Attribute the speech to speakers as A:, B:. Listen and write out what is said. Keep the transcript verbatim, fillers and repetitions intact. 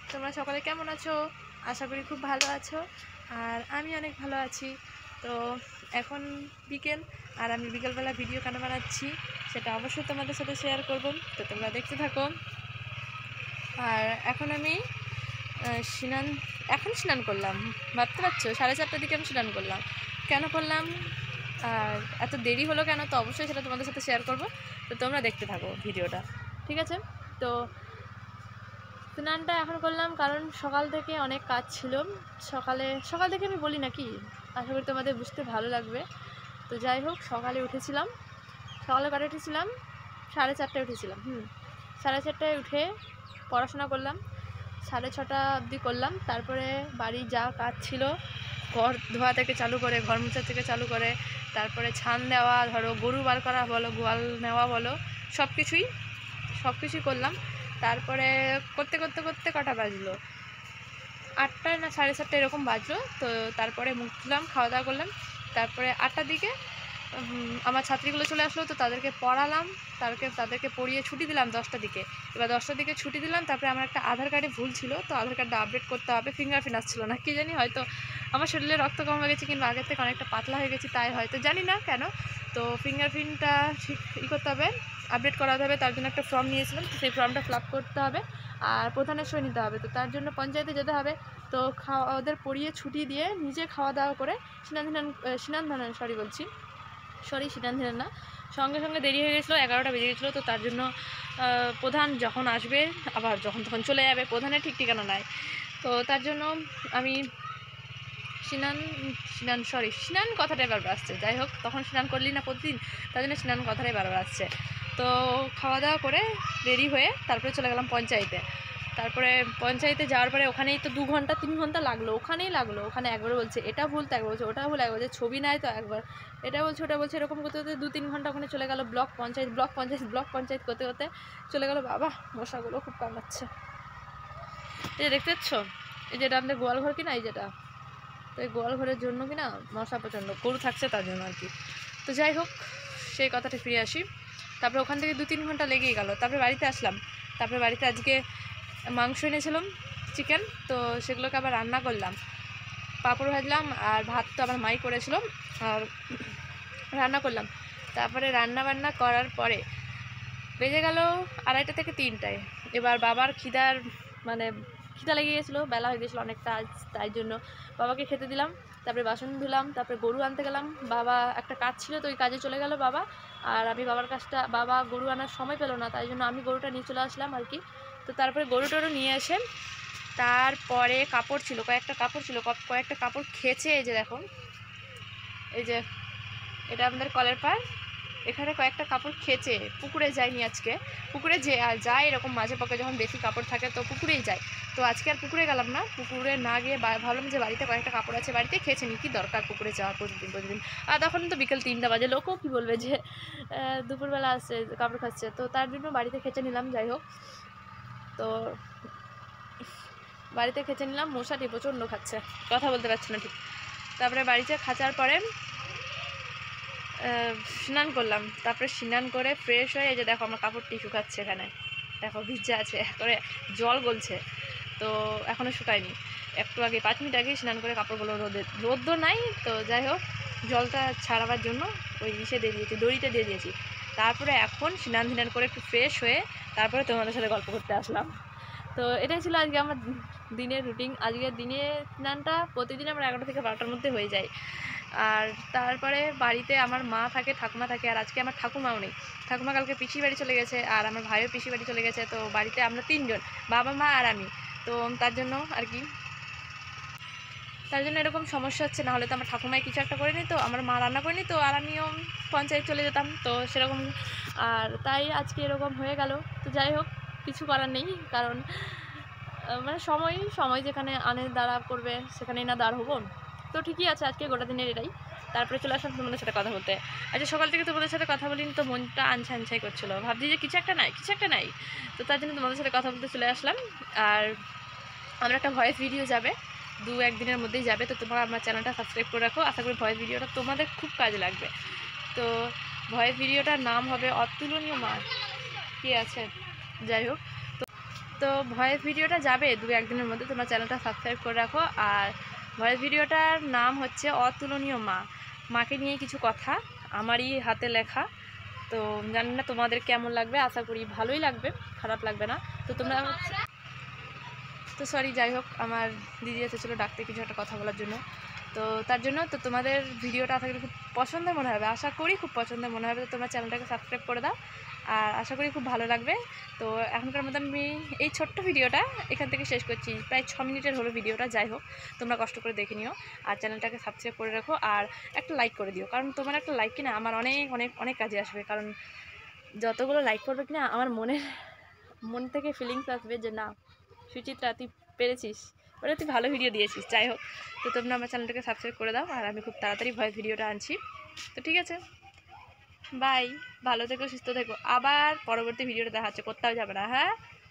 A: তোমরা সকলে কেমন আছো? আশা করি খুব ভালো আছো। আর আমি অনেক ভালো আছি। তো এখন বিকেল, আর আমি বিকেলবেলা ভিডিও কেন বানাচ্ছি সেটা অবশ্যই তোমাদের সাথে শেয়ার করব। তো তোমরা দেখতে থাকো। আর এখন আমি স্নান এখন স্নান করলাম, ভাবতে পারছো সাড়ে চারটার দিকে আমি স্নান করলাম। কেন করলাম আর এত দেরি হলো কেন, তো অবশ্যই সেটা তোমাদের সাথে শেয়ার করব। তো তোমরা দেখতে থাকো ভিডিওটা, ঠিক আছে? তো স্নানটা এখন করলাম কারণ সকাল থেকে অনেক কাজ ছিল। সকালে সকাল থেকে আমি বলি নাকি, আশা করি তোমাদের বুঝতে ভালো লাগবে। তো যাই হোক, সকালে উঠেছিলাম। সকালে কটা উঠেছিলাম? সাড়ে চারটায় উঠেছিলাম। হুম সাড়ে চারটায় উঠে পড়াশোনা করলাম, সাড়ে ছটা অবধি করলাম। তারপরে বাড়ির যা কাজ ছিল, ঘর ধোয়া থেকে চালু করে, ঘর মোছা থেকে চালু করে, তারপরে ছান দেওয়া, ধরো গরু বার করা বলো, গোয়াল নেওয়া বলো, সব কিছুই সব কিছুই করলাম। তারপরে করতে করতে করতে কটা বাজলো, আটটায় না সাড়ে সাতটা এরকম বাজলো। তো তারপরে মুখ ধুলাম, খাওয়া দাওয়া করলাম। তারপরে আটটার দিকে আমার ছাত্রীগুলো চলে আসলো, তো তাদেরকে পড়ালাম। তাদেরকে তাদেরকে পড়িয়ে ছুটি দিলাম দশটার দিকে। এবার দশটার দিকে ছুটি দিলাম। তারপরে আমার একটা আধার কার্ডে ভুল ছিল, তো আধার কার্ডটা আপডেট করতে হবে। ফিঙ্গারপ্রিন্ট আসছিল না, কি জানি, হয়তো আমার শরীরে রক্ত কম হয়ে গেছে কিংবা আগের থেকে অনেকটা পাতলা হয়ে গেছি, তাই হয়তো, জানি না কেন। তো ফিঙ্গারপ্রিন্টটা ঠিক ই করতে হবে, আপডেট করাতে হবে। তার জন্য একটা ফর্ম নিয়েছিলাম, সেই ফর্মটা ফিল আপ করতে হবে আর প্রধানের সই নিতে হবে। তো তার জন্য পঞ্চায়েতে যেতে হবে। তো খাওয়া ওদের পড়িয়ে ছুটি দিয়ে নিজে খাওয়া দাওয়া করে স্নান ধান স্নান ধান সরি বলছি সরি স্নান ধান না সঙ্গে সঙ্গে দেরি হয়ে গেছিলো, এগারোটা বেজে গেছিলো। তো তার জন্য প্রধান যখন আসবে আবার যখন তখন চলে যাবে, প্রধানের ঠিক ঠিকানা নাই। তো তার জন্য আমি স্নান স্নান সরি স্নান কথাটাই বারবার আসছে। যাই হোক, তখন স্নান করলি না প্রতিদিন, তার জন্য স্নান কথাটাই বারবার আসছে। তো খাওয়া দাওয়া করে রেডি হয়ে তারপরে চলে গেলাম পঞ্চায়েতে। তারপরে পঞ্চায়েতে যাওয়ার পরে ওখানেই তো দু ঘন্টা তিন ঘন্টা লাগলো, ওখানেই লাগলো। ওখানে একবার বলছে এটা ভুল, তো একবার বলছে ওটা ভুল, একবার বলছে ছবি নাই, তো একবার এটা বলছে ওটা বলছে, এরকম করতে করতে দু তিন ঘন্টা ওখানে চলে গেল। Block panchayat block panchayat block panchayat করতে করতে চলে গেল। বাবা, মশাগুলো খুব কামড়াচ্ছে। এই যে দেখতে পাচ্ছ, এই যেটা আমাদের গোয়াল ঘর কিনা, এই যেটা, তো এই গোয়াল ঘরের জন্য কিনা মশা প্রচণ্ড, গরু থাকছে তার জন্য আর কি। তো যাই হোক, সেই কথাটা ফিরে আসি। তারপরে ওখান থেকে দু তিন ঘন্টা লেগেই গেল। তারপরে বাড়িতে আসলাম। তারপরে বাড়িতে আজকে মাংস এনেছিলাম, চিকেন, তো সেগুলোকে আবার রান্না করলাম। পাঁপড় ভাজলাম আর ভাত তো আবার মাই করেছিল, আর রান্না করলাম। তারপরে রান্না বান্না করার পরে বেজে গেল আড়াইটা থেকে তিনটায়। এবার বাবার খিদার মানে খিদা লেগে গেছিলো, বেলা হয়ে গেছিলো অনেকটা, তাই জন্য বাবাকে খেতে দিলাম। তারপরে বাসন ধুলাম, তারপরে গরু আনতে গেলাম। বাবা একটা কাজ ছিল, তো ওই কাজে চলে গেল বাবা। আর আমি বাবার কাজটা, বাবা গরু আনার সময় পেলো না, তাই জন্য আমি গরুটা নিয়ে চলে আসলাম আর কি। তো তারপরে গরু টরু নিয়ে এসে তারপরে কাপড় ছিল, কয়েকটা কাপড় ছিল, কয়েকটা কাপড় খেয়েছে। এই যে দেখো, এই যে এটা আমাদের কলের পাড়, এখানে কয়েকটা কাপড় খেয়েছে। পুকুরে যায়নি আজকে, পুকুরে যে যায় এরকম মাঝে পক্ষে যখন বেশি কাপড় থাকে তো পুকুরেই যায়। তো আজকে আর পুকুরে গেলাম না, পুকুরে না গিয়ে ভাবলাম যে বাড়িতে কয়েকটা কাপড় আছে, বাড়িতে খেয়েছে নি, কি দরকার পুকুরে যাওয়া প্রতিদিন প্রতিদিন। আর তখন তো বিকেল তিনটা বাজে, লোকও কী বলবে যে দুপুরবেলা আসছে কাপড় খাচ্ছে, তো তার জন্য বাড়িতে খেঁচে নিলাম। যাই হোক, তো বাড়িতে খেঁচে নিলাম। মশাটি প্রচণ্ড খাচ্ছে, কথা বলতে পারছি না ঠিক। তারপরে বাড়িতে খাঁচার পরে স্নান করলাম। তারপরে স্নান করে ফ্রেশ হয়ে, এই যে দেখো আমার কাপড়টি শুকাচ্ছে, এখানে দেখো ভিজা আছে, করে জল গলছে, তো এখনও শুকায়নি। একটু আগে পাঁচ মিনিট আগেই স্নান করে কাপড়গুলো রোদে, রোদ্র নাই, তো যাই হোক জলটা ছাড়াবার জন্য ওই ইসে দিয়ে দিয়েছি, দড়িতে দিয়ে দিয়েছি। তারপরে এখন স্নান ধান করে একটু ফ্রেশ হয়ে তারপরে তোমাদের সাথে গল্প করতে আসলাম। তো এটাই ছিল আজকে আমার দিনের রুটিন। আজকের দিনে স্নানটা প্রতিদিন আমার এগারোটা থেকে বারোটার মধ্যে হয়ে যায়। আর তারপরে বাড়িতে আমার মা থাকে, ঠাকুমা থাকে, আর আজকে আমার ঠাকুমাও নেই। ঠাকুমা কালকে পিসি বাড়ি চলে গেছে, আর আমার ভাইও পিসি বাড়ি চলে গেছে। তো বাড়িতে আমরা তিনজন, বাবা মা আর আমি। তো তার জন্য আর কি, তার জন্য এরকম সমস্যা হচ্ছে। না হলে তো আমার ঠাকুমাই কিছু একটা করে নিত, আমার মা রান্না করে নিত, আর আমিও পঞ্চায়েত চলে যেতাম, তো সেরকম। আর তাই আজকে এরকম হয়ে গেল। তো যাই হোক, কিছু করার নেই, কারণ মানে সময় সময় যেখানে আনে দাঁড়া করবে সেখানেই না দাঁড় হবো। তো ঠিকই আছে, আজকে গোটা দিনের এটাই। তারপরে চলে আসলাম তোমাদের সাথে কথা বলতে। আজকে সকাল থেকে তোমাদের সাথে কথা বলিনি, তো মনটা আনছা আনছাই করছিলো, ভাবছি যে কিছু একটা নাই কিছু একটা নাই তো তার জন্য তোমাদের সাথে কথা বলতে চলে আসলাম। আর আমার একটা ভয়েস ভিডিও যাবে, দু একদিনের মধ্যেই যাবে, তো তোমরা আমার চ্যানেলটা সাবস্ক্রাইব করে রাখো। আশা করি ভয়েস ভিডিওটা তোমাদের খুব কাজে লাগবে। তো ভয়েস ভিডিওটার নাম হবে অতুলনীয় মা, কি আছে, যাই হোক। তো তো ভয়েস ভিডিওটা যাবে দু একদিনের মধ্যে, তোমরা চ্যানেলটা সাবস্ক্রাইব করে রাখো। আর ভয়েস ভিডিওটার নাম হচ্ছে অতুলনীয় মা, মাকে নিয়ে কিছু কথা, আমারই হাতে লেখা। তো জানি না তোমাদের কেমন লাগবে, আশা করি ভালোই লাগবে, খারাপ লাগবে না। তো তোমরা তো সরি, যাই হোক, আমার দিদি এসেছিলো ডাকতে কিছু একটা কথা বলার জন্য। তো তার জন্য তো তোমাদের ভিডিওটা আশা করি খুব পছন্দের মনে হবে, আশা করি খুব পছন্দের মনে হবে। তো তোমরা চ্যানেলটাকে সাবস্ক্রাইব করে দাও, আর আশা করি খুব ভালো লাগবে। তো এখনকার মতো আমি এই ছোট্ট ভিডিওটা এখান থেকে শেষ করছি, প্রায় ছ মিনিটের হলো ভিডিওটা। যাই হোক, তোমরা কষ্ট করে দেখে নিও, আর চ্যানেলটাকে সাবস্ক্রাইব করে রাখো, আর একটা লাইক করে দিও, কারণ তোমার একটা লাইক কিনা আমার অনেক অনেক অনেক কাজে আসবে। কারণ যতগুলো লাইক করবে কিনা আমার মনে মন থেকে ফিলিংস আসবে যে না সুচিত্রা তুই পেরেছিস, ওরা তুই ভালো ভিডিও দিয়েছিস। যাই হোক, তো তোমরা আমার চ্যানেলটাকে সাবস্ক্রাইব করে দাও, আর আমি খুব তাড়াতাড়ি ভয়েস ভিডিওটা আনছি। তো ঠিক আছে, বাই, ভালো থেকো, সুস্থ থেকো, আবার পরবর্তী ভিডিওটা দেখা হচ্ছে, কোথাও যাবে না, হ্যাঁ।